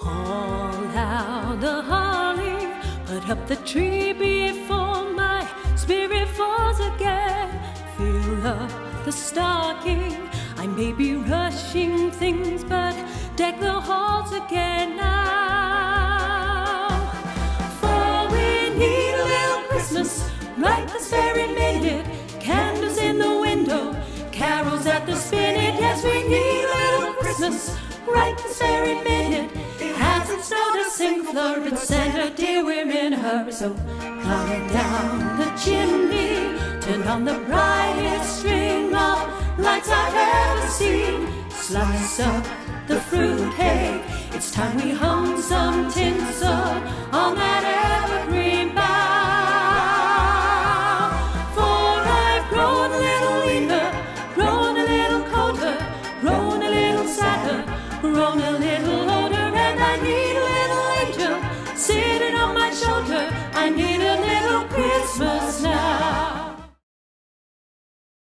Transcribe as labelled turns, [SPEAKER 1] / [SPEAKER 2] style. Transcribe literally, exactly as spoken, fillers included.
[SPEAKER 1] Haul out the holly, put up the tree before my spirit falls again. Fill up the stocking, I may be rushing things, but deck the halls again now. For we need a little Christmas right this very minute. Candles in the window, carols at the spinet. Yes, we need a little Christmas right this very minute. It hasn't snowed a single flurry, Santa dear, we're in a hurry. So come down the chimney, turn on the brightest string of lights I've ever seen. Slice up the fruit cake, it's time we hung some tinsel on that evergreen bough. For I've grown a little leaner, grown a little colder, grown a little sadder, grown a little older, and I need a little angel sitting on my shoulder. I need a little Christmas